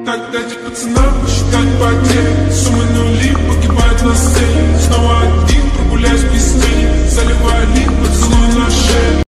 так дайте пацанам посчитать потери. Суммы нули погибают на сцене.